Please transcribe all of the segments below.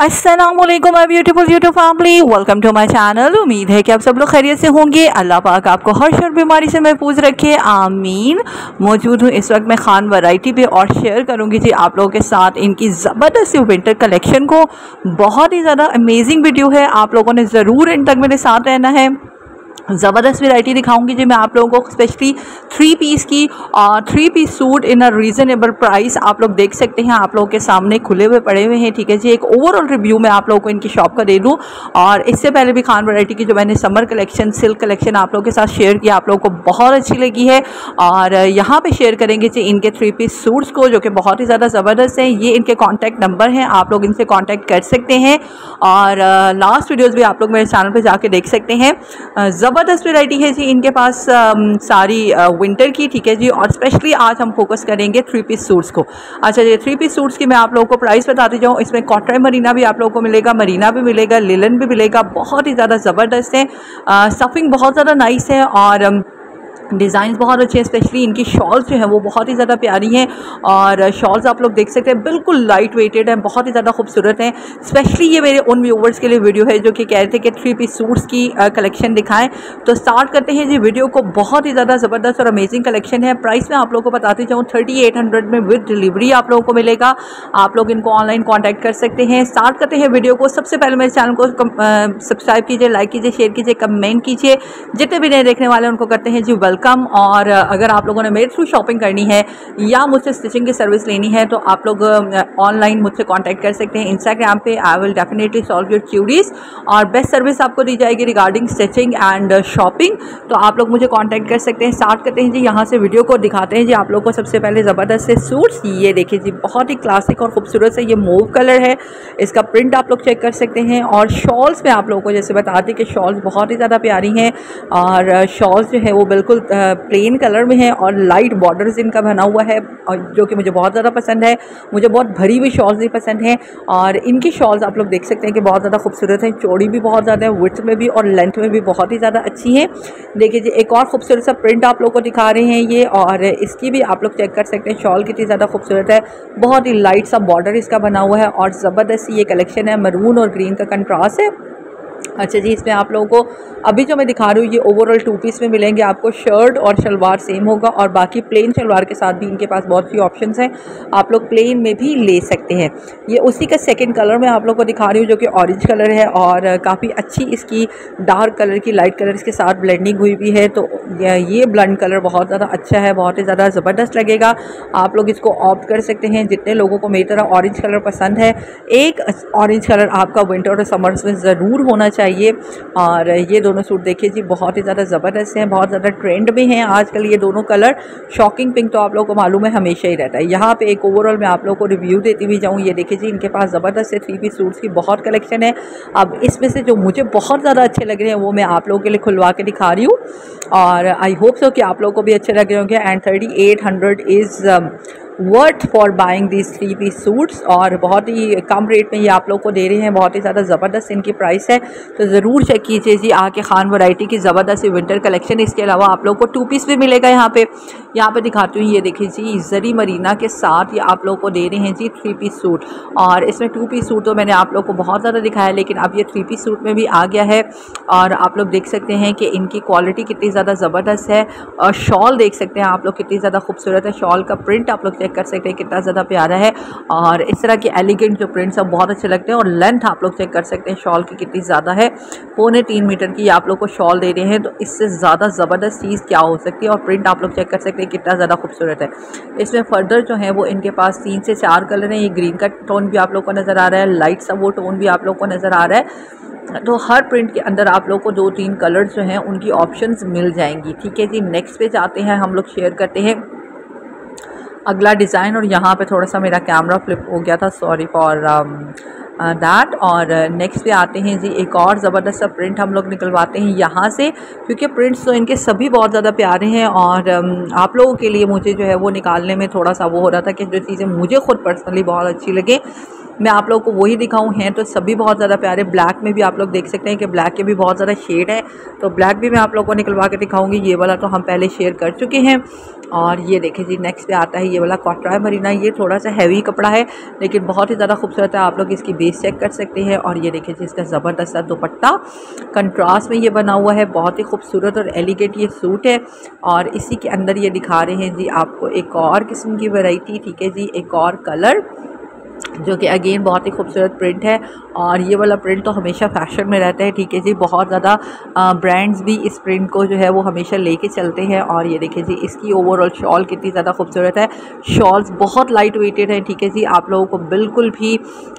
अस्सलामुअलैकुम my beautiful YouTube family, welcome to my channel. उम्मीद है कि आप सब लोग खैरियत से होंगे। अल्लाह पाक आपको हर शर बीमारी से महफूज रखे, आमीन। मौजूद हूँ इस वक्त मैं खान वैरायटी पे और शेयर करूँगी जी आप लोगों के साथ इनकी ज़बरदस्त विंटर कलेक्शन को। बहुत ही ज़्यादा अमेजिंग वीडियो है, आप लोगों ने ज़रूर इन तक मेरे साथ रहना है। ज़बरदस्त वैरायटी दिखाऊंगी जी मैं आप लोगों को, स्पेशली 3 पीस की और 3 piece suit in a reasonable price आप लोग देख सकते हैं। आप लोगों के सामने खुले हुए पड़े हुए हैं, ठीक है जी। एक ओवरऑल रिव्यू मैं आप लोगों को इनकी शॉप का दे दूं। और इससे पहले भी खान वैरायटी की जो मैंने समर कलेक्शन, सिल्क कलेक्शन आप लोगों के साथ शेयर किया, आप लोगों को बहुत अच्छी लगी है। और यहाँ पर शेयर करेंगे जी इनके 3 पीस सूट्स को, जो कि बहुत ही ज़्यादा ज़बरदस्त हैं। ये इनके कॉन्टैक्ट नंबर हैं, आप लोग इनसे कॉन्टैक्ट कर सकते हैं। और लास्ट वीडियोज़ भी आप लोग मेरे चैनल पर जाके देख सकते हैं। ज़बरदस्त वैरायटी है जी इनके पास सारी विंटर की, ठीक है जी। और स्पेशली आज हम फोकस करेंगे 3 पीस सूट्स को। अच्छा जी, 3 पीस सूट्स की मैं आप लोगों को प्राइस बताती जाऊँ। इसमें कॉटन मरीना भी आप लोगों को मिलेगा, मरीना भी मिलेगा, लिलन भी मिलेगा। बहुत ही ज़्यादा ज़बरदस्त है, स्टफिंग बहुत ज़्यादा नाइस है और डिज़ाइन बहुत अच्छे हैं। स्पेशली इनकी शॉल्स जो है वो बहुत ही ज़्यादा प्यारी हैं। और शॉल्स आप लोग देख सकते हैं बिल्कुल लाइट वेटेड हैं, बहुत ही ज़्यादा खूबसूरत हैं। स्पेशली ये मेरे उन व्यूवर्स के लिए वीडियो है जो कि कह रहे थे कि 3 पीस सूट्स की कलेक्शन दिखाएं। तो स्टार्ट करते हैं जी वीडियो को। बहुत ही ज़्यादा ज़बरदस्त और अमेजिंग कलेक्शन है। प्राइस में आप लोगों को बताती जाऊँ 3800 में विद डिलीवरी आप लोगों को मिलेगा। आप लोग इनको ऑनलाइन कॉन्टैक्ट कर सकते हैं। स्टार्ट करते हैं वीडियो को। सबसे पहले मेरे चैनल को सब्सक्राइब कीजिए, लाइक कीजिए, शेयर कीजिए, कमेंट कीजिए। जितने भी नए देखने वाले हैं उनको करते हैं जी वेलकम। और अगर आप लोगों ने मेरे थ्रू शॉपिंग करनी है या मुझसे स्टिचिंग की सर्विस लेनी है तो आप लोग ऑनलाइन मुझसे कांटेक्ट कर सकते हैं इंस्टाग्राम पे। I will definitely solve your queries और बेस्ट सर्विस आपको दी जाएगी रिगार्डिंग स्टिचिंग एंड शॉपिंग। तो आप लोग मुझे कांटेक्ट कर सकते हैं। स्टार्ट करते हैं जी, यहाँ से वीडियो को दिखाते हैं जी आप लोग को। सबसे पहले ज़बरदस्त से सूट्स, ये देखिए जी बहुत ही क्लासिक और खूबसूरत से ये मूव कलर है। इसका प्रिंट आप लोग चेक कर सकते हैं। और शॉल्स में आप लोगों को जैसे बताते कि शॉल्स बहुत ही ज़्यादा प्यारी हैं। और शॉल्स जो है वो बिल्कुल प्लेन कलर में है और लाइट बॉर्डर्स इनका बना हुआ है, और जो कि मुझे बहुत ज़्यादा पसंद है। मुझे बहुत भरी हुई शॉल्स भी पसंद हैं। और इनकी शॉल्स आप लोग देख सकते हैं कि बहुत ज़्यादा खूबसूरत हैं, चौड़ी भी बहुत ज़्यादा है, विड्थ में भी और लेंथ में भी बहुत ही ज़्यादा अच्छी है। देखिए जी एक और खूबसूरत सा प्रिंट आप लोग को दिखा रहे हैं ये, और इसकी भी आप लोग चेक कर सकते हैं शॉल कितनी ज़्यादा खूबसूरत है। बहुत ही लाइट सा बॉर्डर इसका बना हुआ है और ज़बरदस्त ये कलेक्शन है। मरून और ग्रीन का कंट्रास्ट है। अच्छा जी, इसमें आप लोगों को अभी जो मैं दिखा रही हूँ ये ओवरऑल 2 पीस में मिलेंगे आपको। शर्ट और शलवार सेम होगा और बाकी प्लेन शलवार के साथ भी इनके पास बहुत सी ऑप्शंस हैं, आप लोग प्लेन में भी ले सकते हैं। ये उसी का सेकंड कलर मैं आप लोग को दिखा रही हूँ जो कि ऑरेंज कलर है और काफ़ी अच्छी इसकी डार्क कलर की लाइट कलर के साथ ब्लेंडिंग हुई भी है। तो ये ब्लेंड कलर बहुत ज़्यादा अच्छा है, बहुत ही ज़्यादा ज़बरदस्त लगेगा। आप लोग इसको ऑप्ट कर सकते हैं जितने लोगों को मेरी तरह ऑरेंज कलर पसंद है। एक ऑरेंज कलर आपका विंटर और समर्स में ज़रूर होना चाहिए। और ये दोनों सूट देखिए जी बहुत ही ज़्यादा ज़बरदस्त हैं, बहुत ज़्यादा ट्रेंड में हैं आजकल ये दोनों कलर। शॉकिंग पिंक तो आप लोगों को मालूम है हमेशा ही रहता है। यहाँ पे एक ओवरऑल मैं आप लोगों को रिव्यू देती हुई जाऊँ। ये देखिए जी इनके पास ज़बरदस्त से 3 पीस सूट्स की बहुत कलेक्शन है। अब इसमें से जो मुझे बहुत ज़्यादा अच्छे लग रहे हैं वो मैं आप लोगों के लिए खुलवा के दिखा रही हूँ और आई होप सो कि आप लोगों को भी अच्छे लग रहे होंगे। And 3800 is worth for buying these 3 piece suits. और बहुत ही कम रेट में ये आप लोग को दे रहे हैं, बहुत ही ज़्यादा ज़बरदस्त इनकी प्राइस है। तो ज़रूर चेक कीजिए जी आके खान वैरायटी की ज़बरदस्त विंटर कलेक्शन। इसके अलावा आप लोग को 2 पीस भी मिलेगा। यहाँ पे दिखाती हूँ, ये देखिए जी जरी मरीना के साथ ये आप लोग को दे रहे हैं जी 3 पीस सूट। और इसमें 2 पीस सूट तो मैंने आप लोग को बहुत ज़्यादा दिखाया, लेकिन अब ये 3 पीस सूट में भी आ गया है। और आप लोग देख सकते हैं कि इनकी क्वालिटी कितनी ज़्यादा ज़बरदस्त है। और शॉल देख सकते हैं आप लोग कितनी ज़्यादा खूबसूरत है। शॉल का प्रिंट आप लोग चेक कर सकते हैं कितना ज़्यादा प्यारा है। और इस तरह के एलिगेंट जो प्रिंट्स हैं बहुत अच्छे लगते हैं। और लेंथ आप लोग चेक कर सकते हैं शॉल की कितनी ज़्यादा है, 3.25 मीटर की आप लोग को शॉल दे रहे हैं। तो इससे ज़्यादा ज़बरदस्त चीज़ क्या हो सकती है। और प्रिंट आप लोग चेक कर सकते हैं कितना ज़्यादा खूबसूरत है। इसमें फर्दर जो है वो इनके पास 3 से 4 कलर हैं। ये ग्रीन का टोन भी आप लोग को नज़र आ रहा है, लाइट सा वो टोन भी आप लोग को नज़र आ रहा है। तो हर प्रिंट के अंदर आप लोग को 2-3 कलर्स जो हैं उनकी ऑप्शंस मिल जाएंगी, ठीक है जी। नेक्स्ट पे जाते हैं, हम लोग शेयर करते हैं अगला डिज़ाइन। और यहाँ पे थोड़ा सा मेरा कैमरा फ्लिप हो गया था, सॉरी फॉर दैट। और नेक्स्ट पे आते हैं जी, एक और ज़बरदस्त सा प्रिंट हम लोग निकलवाते हैं यहाँ से, क्योंकि प्रिंट्स तो इनके सभी बहुत ज़्यादा प्यारे हैं। और आप लोगों के लिए मुझे जो है वो निकालने में थोड़ा सा वो हो रहा था कि जो चीज़ें मुझे खुद पर्सनली बहुत अच्छी लगे मैं आप लोगों को वही दिखाऊँ हैं तो सभी बहुत ज़्यादा प्यारे। ब्लैक में भी आप लोग देख सकते हैं कि ब्लैक के भी बहुत ज़्यादा शेड है, तो ब्लैक भी मैं आप लोगों को निकलवा के दिखाऊंगी। ये वाला तो हम पहले शेयर कर चुके हैं। और ये देखिए जी नेक्स्ट पे आता है ये वाला कॉटराय मरीना। ये थोड़ा सा हैवी कपड़ा है लेकिन बहुत ही ज़्यादा खूबसूरत है, आप लोग इसकी बेस चेक कर सकते हैं। और ये देखिए जी इसका ज़बरदस्त दुपट्टा कंट्रास्ट में ये बना हुआ है, बहुत ही खूबसूरत और एलिगेंट ये सूट है। और इसी के अंदर ये दिखा रहे हैं जी आपको एक और किस्म की वैरायटी, ठीक है जी, एक और कलर जो कि अगेन बहुत ही खूबसूरत प्रिंट है। और ये वाला प्रिंट तो हमेशा फैशन में रहता है, ठीक है जी, बहुत ज़्यादा ब्रांड्स भी इस प्रिंट को जो है वो हमेशा लेके चलते हैं। और ये देखिए जी इसकी ओवरऑल शॉल कितनी ज़्यादा खूबसूरत है। शॉल्स बहुत लाइट वेटेड है, ठीक है जी, आप लोगों को बिल्कुल भी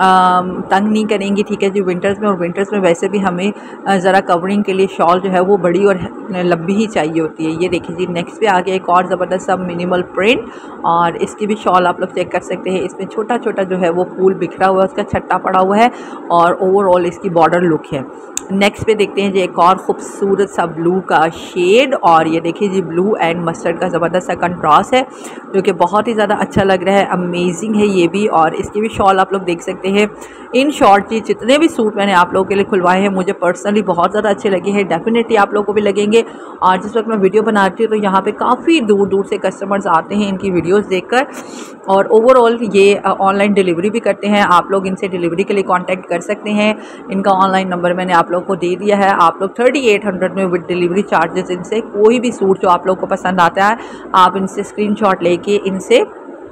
तंग नहीं करेंगी, ठीक है जी, विंटर्स में। और विंटर्स में वैसे भी हमें ज़रा कवरिंग के लिए शॉल जो है वो बड़ी और लंबी ही चाहिए होती है। ये देखिए जी नेक्स्ट पे आ गया एक और ज़बरदस्त सा मिनिमल प्रिंट, और इसकी भी शॉल आप लोग चेक कर सकते हैं। इसमें छोटा छोटा जो है वो फूल बिखरा हुआ है, उसका छट्टा पड़ा हुआ है, और ओवरऑल इसकी बॉर्डर लुक है। नेक्स्ट पे देखते हैं जी एक और खूबसूरत सा ब्लू का शेड, और ये देखिए जी ब्लू एंड मस्टर्ड का ज़बरदस्त सा कंट्रास्ट है जो कि बहुत ही ज़्यादा अच्छा लग रहा है, अमेजिंग है ये भी। और इसकी भी शॉल आप लोग देख सकते हैं। इन शॉर्ट जी जितने भी सूट मैंने आप लोगों के लिए खुलवाए हैं मुझे पर्सनली बहुत ज़्यादा अच्छे लगे हैं, डेफिनेटली आप लोगों को भी लगेंगे। और जिस वक्त मैं वीडियो बनाती हूँ तो यहाँ पे काफ़ी दूर दूर से कस्टमर्स आते हैं इनकी वीडियोस देखकर, और ओवरऑल ये ऑनलाइन डिलीवरी भी करते हैं। आप लोग इनसे डिलीवरी के लिए कांटेक्ट कर सकते हैं। इनका ऑनलाइन नंबर मैंने आप लोगों को दे दिया है। आप लोग 3800 में विद डिलीवरी चार्जेस इनसे कोई भी सूट जो आप लोगों को पसंद आता है आप इनसे स्क्रीनशॉट लेके इनसे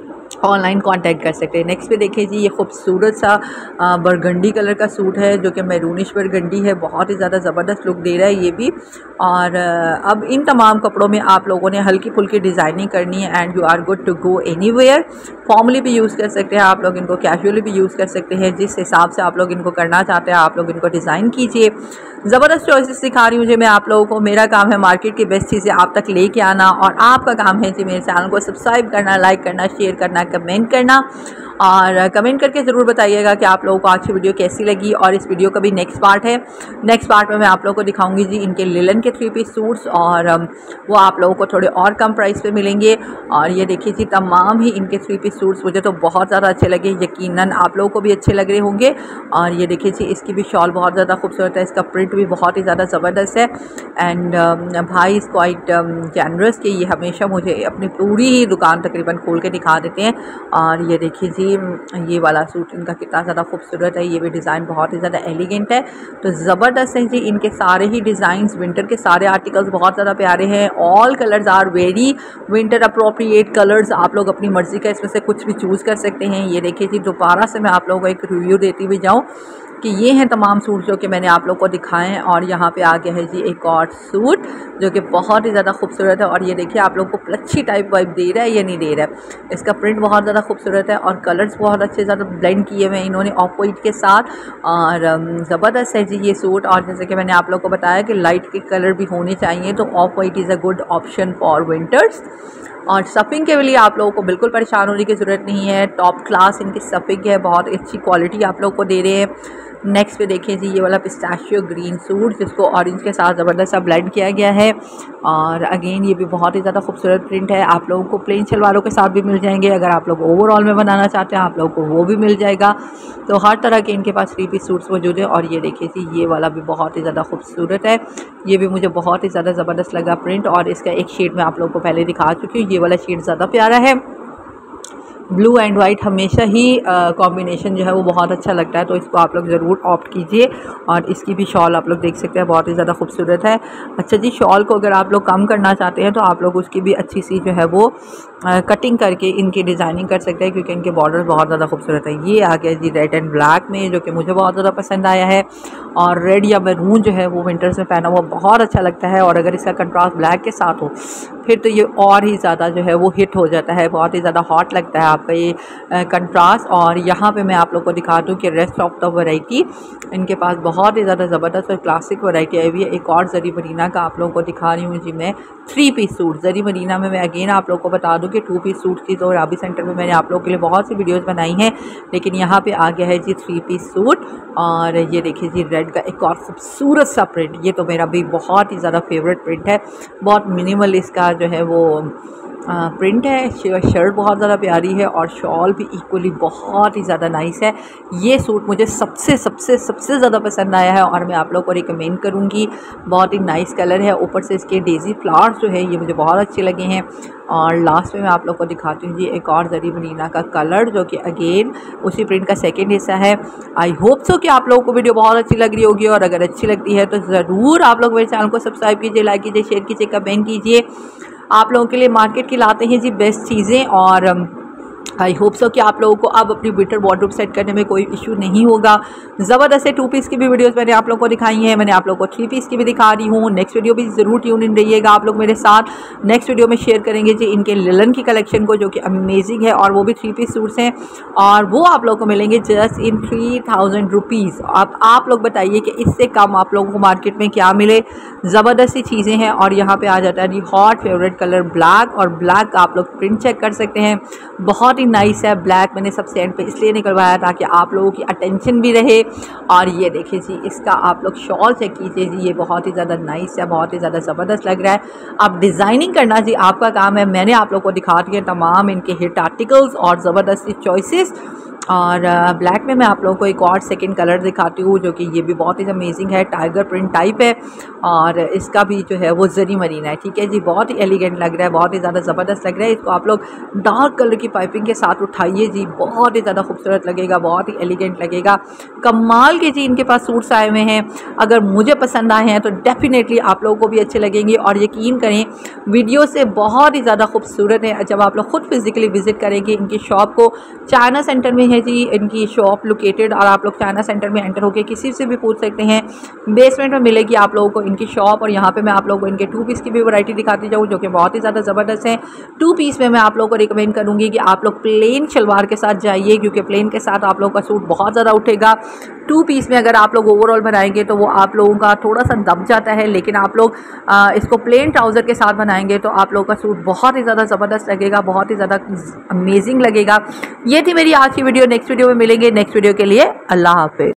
ऑनलाइन कांटेक्ट कर सकते हैं। नेक्स्ट पे देखिए जी ये खूबसूरत सा बरगंडी कलर का सूट है जो कि मैरूनिश बरगंडी है, बहुत ही ज़्यादा ज़बरदस्त लुक दे रहा है ये भी। और अब इन तमाम कपड़ों में आप लोगों ने हल्की फुल्की डिज़ाइनिंग करनी है and you are good to go anywhere. Formally भी यूज़ कर सकते हैं आप लोग इनको, कैजुअली भी यूज़ कर सकते हैं, जिस हिसाब से आप लोग इनको करना चाहते हैं आप लोग इनको डिज़ाइन कीजिए। ज़बरदस्त चॉइसेस सिखा रही हूँ जी मैं आप लोगों को। मेरा काम है मार्केट की बेस्ट चीज़ें आप तक लेके आना, और आपका काम है जी मेरे चैनल को सब्सक्राइब करना, लाइक करना, शेयर करना, कमेंट करना। और कमेंट करके ज़रूर बताइएगा कि आप लोगों को आज की वीडियो कैसी लगी। और इस वीडियो का भी नेक्स्ट पार्ट है, नेक्स्ट पार्ट में मैं आप लोगों को दिखाऊंगी जी इनके लिलन के 3 पीस सूट्स, और वो आप लोगों को थोड़े और कम प्राइस पे मिलेंगे। और ये देखिए जी तमाम ही इनके 3 पीस सूट्स मुझे तो बहुत ज़्यादा अच्छे लगे, यकीनन आप लोगों को भी अच्छे लग रहे होंगे। और ये देखिए जी इसकी भी शॉल बहुत ज़्यादा खूबसूरत है, इसका प्रिंट भी बहुत ही ज़्यादा ज़बरदस्त है। एंड भाई इज़ क्वाइट जनरस कि ये हमेशा मुझे अपनी पूरी ही दुकान तकरीबन खोल के दिखा देते हैं। और ये देखिए जी ये वाला सूट इनका कितना ज़्यादा खूबसूरत है, ये भी डिज़ाइन बहुत ही ज़्यादा एलिगेंट है, तो ज़बरदस्त है जी। इनके सारे ही डिज़ाइंस, विंटर के सारे आर्टिकल्स बहुत ज़्यादा प्यारे हैं। All colours are very winter appropriate colours, आप लोग अपनी मर्ज़ी का इसमें से कुछ भी चूज़ कर सकते हैं। ये देखिए जी दोबारा से मैं आप लोगों को एक रिव्यू देती हुई जाऊँ कि ये हैं तमाम सूट जो कि मैंने आप लोग को दिखाए हैं। और यहाँ पे आ गया है जी एक और सूट जो कि बहुत ही ज़्यादा खूबसूरत है, और ये देखिए आप लोग को प्लच्छी टाइप वाइब दे रहा है या नहीं दे रहा है। इसका प्रिंट बहुत ज़्यादा खूबसूरत है और कलर्स बहुत अच्छे ज़्यादा ब्लेंड किए हुए हैं इन्होंने ऑफ वाइट के साथ, और ज़बरदस्त है जी ये सूट। और जैसे कि मैंने आप लोग को बताया कि लाइट के कलर भी होने चाहिए, तो off white is a good option for winters. और स्टफिंग के लिए आप लोगों को बिल्कुल परेशान होने की ज़रूरत नहीं है, टॉप क्लास इनकी स्टफिंग है, बहुत अच्छी क्वालिटी आप लोग को दे रहे हैं। नेक्स्ट पे देखिए जी ये वाला पिस्ताशियो ग्रीन सूट जिसको ऑरेंज के साथ ज़बरदस्त सा ब्लेंड किया गया है, और अगेन ये भी बहुत ही ज़्यादा खूबसूरत प्रिंट है। आप लोगों को प्लेन शलवारों के साथ भी मिल जाएंगे, अगर आप लोग ओवरऑल में बनाना चाहते हैं आप लोगों को वो भी मिल जाएगा। तो हर तरह के इनके पास 3 पीस सूट्स मौजूद है। और ये देखिए जी ये वाला भी बहुत ही ज़्यादा खूबसूरत है, ये भी मुझे बहुत ही ज़्यादा ज़बरदस्त लगा प्रिंट। और इसका एक शेड मैं आप लोगों को पहले दिखा चुकी हूँ, ये वाला शेड ज़्यादा प्यारा है। ब्लू एंड वाइट हमेशा ही कॉम्बिनेशन जो है वो बहुत अच्छा लगता है, तो इसको आप लोग ज़रूर ऑप्ट कीजिए। और इसकी भी शॉल आप लोग देख सकते हैं, बहुत ही ज़्यादा खूबसूरत है। अच्छा जी शॉल को अगर आप लोग कम करना चाहते हैं तो आप लोग उसकी भी अच्छी सी जो है वो कटिंग करके इनकी डिज़ाइनिंग कर सकते हैं, क्योंकि इनके बॉर्डर बहुत ज़्यादा खूबसूरत है। ये आ गया जी रेड एंड ब्लैक में, जो कि मुझे बहुत ज़्यादा पसंद आया है। और रेड या मैरून जो है वो विंटर्स में पहना हुआ बहुत अच्छा लगता है, और अगर इसका कंट्रास्ट ब्लैक के साथ हो फिर तो ये और ही ज़्यादा जो है वो हिट हो जाता है, बहुत ही ज़्यादा हॉट लगता है आपका ये कंट्रास्ट। और यहाँ पे मैं आप लोग को दिखा दूँ कि रेस्ट ऑफ द वैरायटी इनके पास बहुत ही ज़्यादा ज़बरदस्त और क्लासिक वैरायटी आई हुई है। एक और जरी मरीना का आप लोगों को दिखा रही हूँ जी मैं 3 पीस सूट। जरी मरीना में मैं अगेन आप लोग को बता दूँ कि 2 पीस सूट की तो राबी सेंटर में मैंने आप लोगों के लिए बहुत सी वीडियोज़ बनाई हैं, लेकिन यहाँ पर आ गया है जी 3 पीस सूट। और ये देखिए जी रेड का एक और खूबसूरत सा प्रिंट, ये तो मेरा भी बहुत ही ज़्यादा फेवरेट प्रिंट है। बहुत मिनिमल इसका जो है वो प्रिंट है। शर्ट बहुत ज़्यादा प्यारी है और शॉल भी इक्वली बहुत ही ज़्यादा नाइस है। ये सूट मुझे सबसे सबसे सबसे ज़्यादा पसंद आया है और मैं आप लोगों को रिकमेंड करूँगी। बहुत ही नाइस कलर है, ऊपर से इसके डेज़ी फ्लावर्स जो है ये मुझे बहुत अच्छे लगे हैं। और लास्ट में मैं आप लोग को दिखाती हूँ जी एक और जरी मरीना का कलर, जो कि अगेन उसी प्रिंट का सेकंड हिस्सा है। आई होप सो कि आप लोगों को वीडियो बहुत अच्छी लग रही होगी, और अगर अच्छी लगती है तो ज़रूर आप लोग मेरे चैनल को सब्सक्राइब कीजिए, लाइक कीजिए, शेयर कीजिए, कमेंट कीजिए। आप लोगों के लिए मार्केट की लाते हैं जी बेस्ट चीज़ें, और आई होप सो कि आप लोगों को अब अपनी विंटर वार्डरोब सेट करने में कोई इशू नहीं होगा। ज़बरदस्त है 2 पीस की भी वीडियोस मैंने आप लोगों को दिखाई हैं, मैंने आप लोगों को 3 पीस की भी दिखा रही हूँ। नेक्स्ट वीडियो भी ज़रूर ट्यून इन रहिएगा आप लोग मेरे साथ। नेक्स्ट वीडियो में शेयर करेंगे जी इनके लिलन की कलेक्शन को, जो कि अमेजिंग है, और वो भी 3 पीस सूट्स हैं, और वो आप लोगों को मिलेंगे जस्ट इन 3000 रुपीज़। आप लोग बताइए कि इससे कम आप लोगों को मार्केट में क्या मिले। ज़बरदस्त सी चीज़ें हैं। और यहाँ पे आ जाता है जी हॉट फेवरेट कलर ब्लैक, और ब्लैक का आप लोग प्रिंट चेक कर सकते हैं, बहुत ही नाइस है। ब्लैक मैंने सबसे एंड पे इसलिए निकलवाया ताकि आप लोगों की अटेंशन भी रहे। और ये देखिए जी इसका आप लोग शॉल चेक कीजिए जी, ये बहुत ही ज़्यादा नाइस है, बहुत ही ज़्यादा ज़बरदस्त लग रहा है। अब डिज़ाइनिंग करना जी आपका काम है। मैंने आप लोगों को दिखा दिए तमाम इनके हिट आर्टिकल्स और ज़बरदस्ती चॉइसेस। और ब्लैक में मैं आप लोगों को एक और सेकंड कलर दिखाती हूँ, जो कि ये भी बहुत ही अमेजिंग है, टाइगर प्रिंट टाइप है, और इसका भी जो है वो जरी मरीना है। ठीक है जी, बहुत ही एलिगेंट लग रहा है, बहुत ही ज़्यादा ज़बरदस्त लग रहा है। इसको आप लोग डार्क कलर की पाइपिंग के साथ उठाइए जी, बहुत ही ज़्यादा खूबसूरत लगेगा, बहुत ही एलिगेंट लगेगा। कमाल के जी इनके पास सूट्स आए हुए हैं, अगर मुझे पसंद आए हैं तो डेफिनेटली आप लोगों को भी अच्छे लगेंगे। और यकीन करें वीडियो से बहुत ही ज़्यादा खूबसूरत है जब आप लोग खुद फिज़िकली विज़िट करेंगे इनकी शॉप को। चाइना सेंटर में है जी इनकी शॉप लोकेटेड, और आप लोग चाइना सेंटर में एंटर होकर किसी से भी पूछ सकते हैं। बेसमेंट में मिलेगी आप लोगों को इनकी शॉप। और यहाँ पे मैं आप लोगों को इनके 2 पीस की भी वैरायटी दिखाती जाऊँ, जो कि बहुत ही ज़्यादा ज़बरदस्त है। 2 पीस में मैं आप लोगों को रिकमेंड करूँगी कि आप लोग प्लेन शलवार के साथ जाइए, क्योंकि प्लेन के साथ आप लोगों का सूट बहुत ज़्यादा उठेगा। 2 पीस में अगर आप लोग ओवरऑल बनाएंगे तो वो आप लोगों का थोड़ा सा दब जाता है, लेकिन आप लोग इसको प्लेन ट्राउज़र के साथ बनाएंगे तो आप लोगों का सूट बहुत ही ज़्यादा ज़बरदस्त लगेगा, बहुत ही ज़्यादा अमेजिंग लगेगा। ये थी मेरी आज की वीडियो। नेक्स्ट वीडियो में मिलेंगे। नेक्स्ट वीडियो के लिए अल्लाह हाफिज़।